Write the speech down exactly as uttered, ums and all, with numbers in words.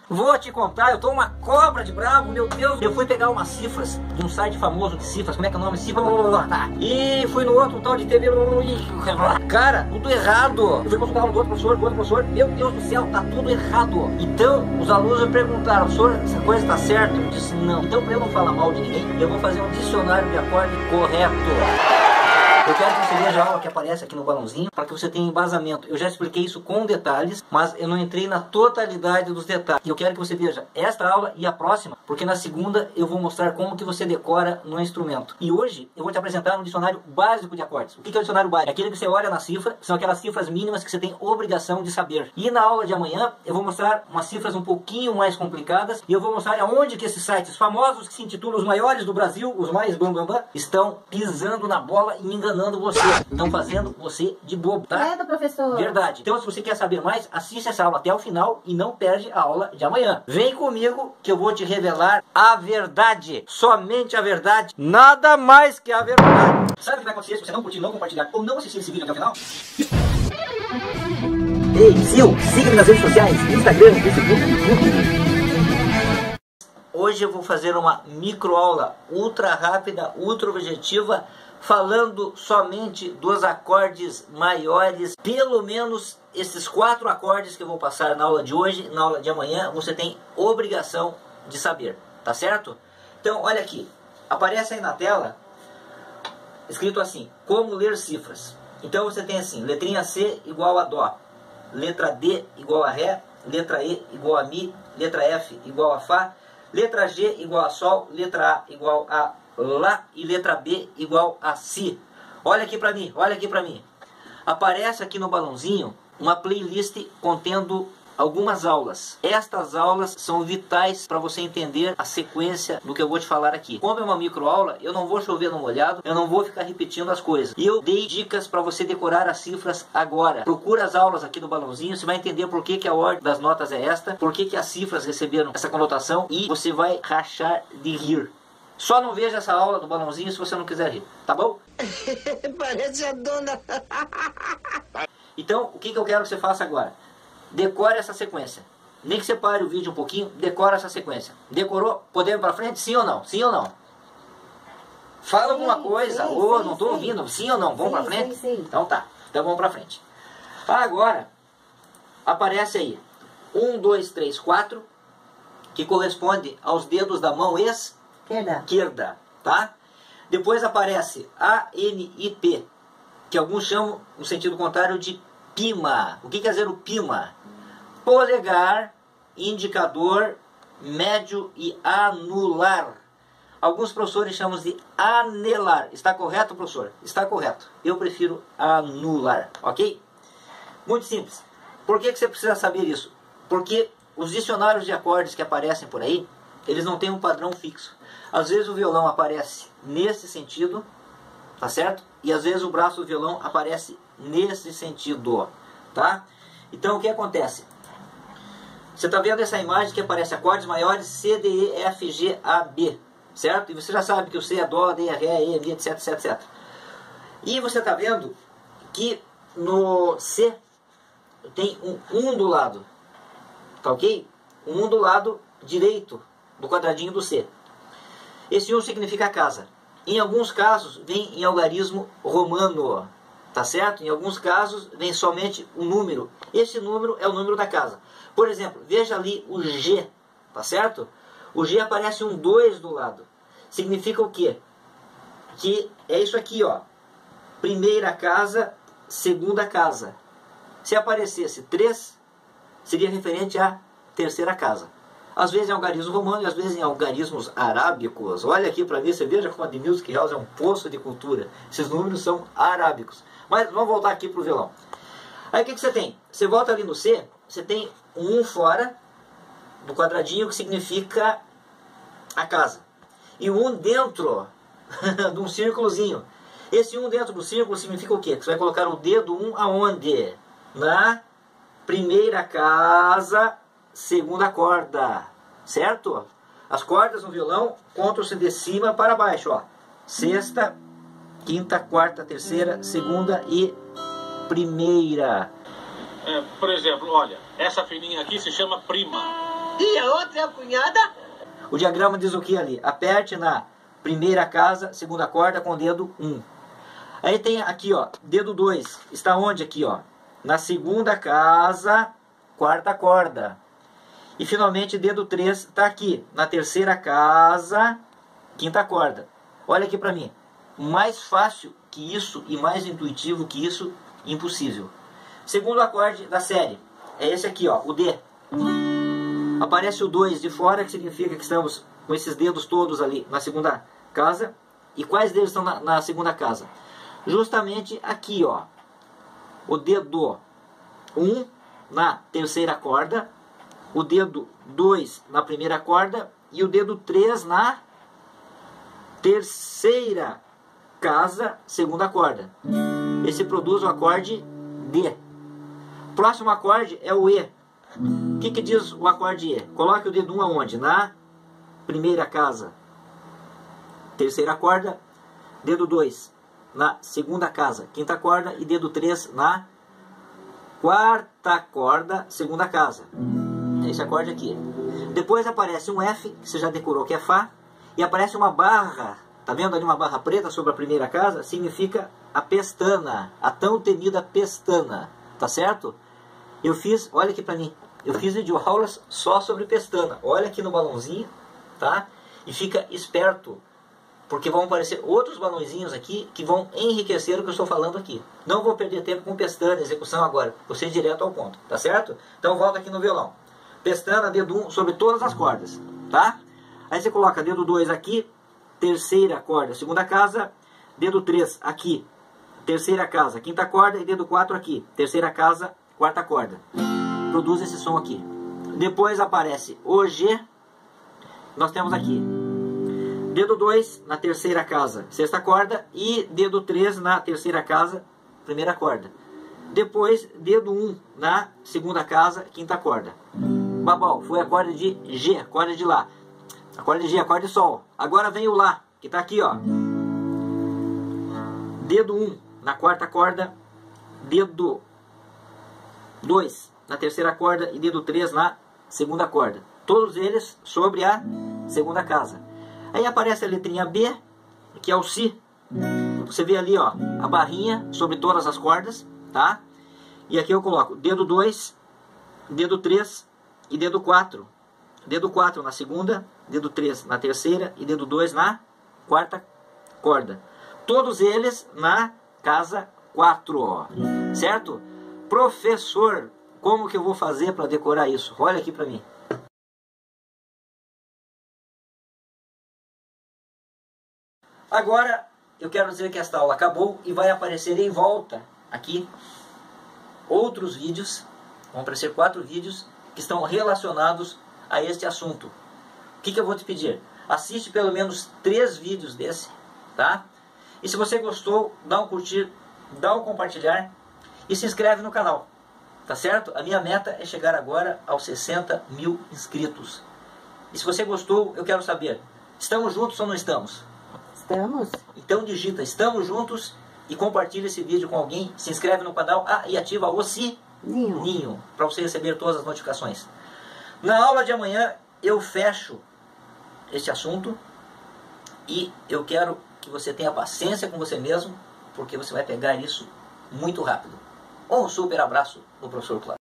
Vou te contar, eu tô uma cobra de bravo, meu Deus. Eu fui pegar umas cifras de um site famoso de cifras, como é que é o nome? Cifra, tá. E fui no outro, um tal de T V, cara, tudo errado. Eu fui consultar um do outro professor, do outro professor, meu Deus do céu, tá tudo errado. Então, os alunos me perguntaram, professor, essa coisa tá certa? Eu disse, não. Então, pra eu não falar mal de ninguém, eu vou fazer um dicionário de acorde correto. Eu quero que você veja a aula que aparece aqui no balãozinho, para que você tenha embasamento. Eu já expliquei isso com detalhes, mas eu não entrei na totalidade dos detalhes. E eu quero que você veja esta aula e a próxima, porque na segunda eu vou mostrar como que você decora no instrumento. E hoje eu vou te apresentar um dicionário básico de acordes. O que é o dicionário básico? É aquele que você olha na cifra, são aquelas cifras mínimas que você tem obrigação de saber. E na aula de amanhã eu vou mostrar umas cifras um pouquinho mais complicadas, e eu vou mostrar aonde que esses sites famosos, que se intitulam os maiores do Brasil, os mais bam bam bam, estão pisando na bola e enganando você, estão fazendo você de bobo, tá? É, professor. Verdade. Então, se você quer saber mais, assiste essa aula até o final e não perde a aula de amanhã. Vem comigo que eu vou te revelar a verdade, somente a verdade, nada mais que a verdade. Sabe o que vai acontecer se você não curtir, não compartilhar ou não assistir esse vídeo até o final? Ei, Sil, siga-me nas redes sociais, Instagram, Facebook, YouTube. Hoje eu vou fazer uma microaula ultra rápida, ultra objetiva, falando somente dos acordes maiores. Pelo menos esses quatro acordes que eu vou passar na aula de hoje, na aula de amanhã, você tem obrigação de saber, tá certo? Então, olha aqui, aparece aí na tela, escrito assim, como ler cifras. Então você tem assim, letrinha C igual a Dó, letra D igual a Ré, letra E igual a Mi, letra F igual a Fá, letra G igual a Sol, letra A igual a Lá e letra B igual a Si. Olha aqui pra mim, olha aqui pra mim. Aparece aqui no balãozinho uma playlist contendo algumas aulas. Estas aulas são vitais para você entender a sequência do que eu vou te falar aqui. Como é uma microaula, eu não vou chover no molhado, eu não vou ficar repetindo as coisas. E eu dei dicas para você decorar as cifras agora. Procura as aulas aqui no balãozinho, você vai entender por que, que a ordem das notas é esta, por que, que as cifras receberam essa conotação e você vai rachar de rir. Só não veja essa aula do balãozinho se você não quiser rir, tá bom? Parece a dona. Então, o que, que eu quero que você faça agora? Decore essa sequência. Nem que você pare o vídeo um pouquinho, decora essa sequência. Decorou? Podemos ir pra frente? Sim ou não? Sim ou não? Fala sim, alguma coisa. Sim, ou oh, não estou ouvindo. Sim ou não? Vamos sim, pra frente? Sim, sim. Então tá. Então vamos pra frente. Agora, aparece aí. Um, dois, três, quatro. Que corresponde aos dedos da mão esquerda. Esquerda, tá? Depois aparece A, N, I, P, que alguns chamam, no sentido contrário, de pima. O que quer dizer o pima? Polegar, indicador, médio e anular. Alguns professores chamam de anelar. Está correto, professor? Está correto. Eu prefiro anular, ok? Muito simples. Por que que você precisa saber isso? Porque os dicionários de acordes que aparecem por aí, eles não têm um padrão fixo. Às vezes o violão aparece nesse sentido, tá certo? E às vezes o braço do violão aparece nesse sentido, tá? Então o que acontece? Você está vendo essa imagem que aparece acordes maiores C, D, E, F, G, A, B, certo? E você já sabe que o C é Dó, D é Ré, E, Mi, etc, etc, etcétera. E você está vendo que no C tem um um do lado, tá ok? Um do lado direito do quadradinho do C. Esse um significa casa. Em alguns casos vem em algarismo romano, tá certo? Em alguns casos vem somente um número. Esse número é o número da casa. Por exemplo, veja ali o G, tá certo? O G aparece um dois do lado. Significa o quê? Que é isso aqui, ó. Primeira casa, segunda casa. Se aparecesse três, seria referente à terceira casa. Às vezes em algarismo romano e às vezes em algarismos arábicos. Olha aqui para mim, você veja como a The Music House é um poço de cultura. Esses números são arábicos. Mas vamos voltar aqui para o violão. Aí o que, que você tem? Você volta ali no C, você tem um um fora do quadradinho que significa a casa. E um dentro de um círculozinho. Esse um dentro do círculo significa o quê? Que você vai colocar o dedo um aonde? Na primeira casa, segunda corda, certo? As cordas no violão contam-se de cima para baixo, ó. Sexta, quinta, quarta, terceira, segunda e primeira. É, por exemplo, olha, essa fininha aqui se chama prima. E a outra é a cunhada? O diagrama diz o que ali? Aperte na primeira casa, segunda corda com o dedo um. Aí tem aqui, ó, dedo dois. Está onde aqui, ó? Na segunda casa, quarta corda. E finalmente dedo três está aqui, na terceira casa, quinta corda. Olha aqui para mim. Mais fácil que isso e mais intuitivo que isso, impossível. Segundo acorde da série é esse aqui, ó, o D. Aparece o dois de fora, que significa que estamos com esses dedos todos ali na segunda casa. E quais deles estão na, na segunda casa? Justamente aqui, ó. O dedo um na terceira corda, o dedo dois na primeira corda e o dedo três na terceira casa, segunda corda. Esse produz o acorde D. Próximo acorde é o E. O que, que diz o acorde E? Coloque o dedo um aonde? Na primeira casa, terceira corda, dedo dois na segunda casa, quinta corda, e dedo três na quarta corda, segunda casa. É esse acorde aqui. Depois aparece um F, que você já decorou que é Fá, e aparece uma barra, tá vendo ali uma barra preta sobre a primeira casa? Significa a pestana, a tão temida pestana, tá certo? Eu fiz, olha aqui pra mim, eu fiz videoaulas só sobre pestana. Olha aqui no balãozinho, tá? E fica esperto, porque vão aparecer outros balãozinhos aqui que vão enriquecer o que eu estou falando aqui. Não vou perder tempo com pestana, execução agora. Vou ser direto ao ponto, tá certo? Então volta aqui no violão. Pestana, dedo um sobre todas as cordas, tá? Aí você coloca dedo dois aqui, terceira corda, segunda casa, dedo três aqui, terceira casa, quinta corda, e dedo quatro aqui, terceira casa, quarta corda. Produz esse som aqui. Depois aparece o G. Nós temos aqui dedo dois na terceira casa, sexta corda, e dedo três na terceira casa, primeira corda. Depois dedo um na segunda casa, quinta corda. Babau, foi acorde de G, acorde de Lá. Acorde de G, acorde de Sol. Agora vem o Lá, que está aqui, ó. Dedo um na quarta corda, dedo dois na terceira corda e dedo três na segunda corda. Todos eles sobre a segunda casa. Aí aparece a letrinha B, que é o Si. Você vê ali, ó, a barrinha sobre todas as cordas, tá? E aqui eu coloco dedo dois, dedo três e dedo quatro. Dedo quatro na segunda, dedo três na terceira e dedo dois na quarta corda. Todos eles na casa quatro, ó. Certo? Professor, como que eu vou fazer para decorar isso? Olha aqui para mim. Agora, eu quero dizer que esta aula acabou e vai aparecer em volta aqui outros vídeos. Vão aparecer quatro vídeos que estão relacionados a este assunto. O que, que eu vou te pedir? Assiste pelo menos três vídeos desse, tá? E se você gostou, dá um curtir, dá um compartilhar e se inscreve no canal, tá certo? A minha meta é chegar agora aos sessenta mil inscritos. E se você gostou, eu quero saber, estamos juntos ou não estamos? Estamos. Então digita, estamos juntos, e compartilha esse vídeo com alguém, se inscreve no canal, ah, e ativa o sininho para você receber todas as notificações. Na aula de amanhã eu fecho este assunto e eu quero que você tenha paciência com você mesmo, porque você vai pegar isso muito rápido. Um super abraço do professor Cláudio.